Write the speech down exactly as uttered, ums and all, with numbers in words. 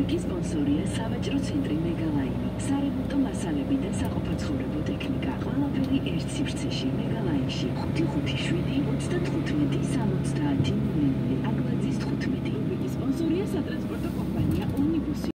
რубრიკის სპონსორია სავაჭრო ცენტრი მეგალაინი. სარემონტო მასალები და საყოფაცხოვრებო ტექნიკა. ყველაფერი ერთ სივრცეში მეგალაინში. ხუთი ხუთი შვიდი ოცდათხუთმეტი სამოცდაათი ნული ნული. აგლაძის თხუთმეტი. რუბრიკის სპონსორია სატრანსპორტო კომპანია ომნიბუსი.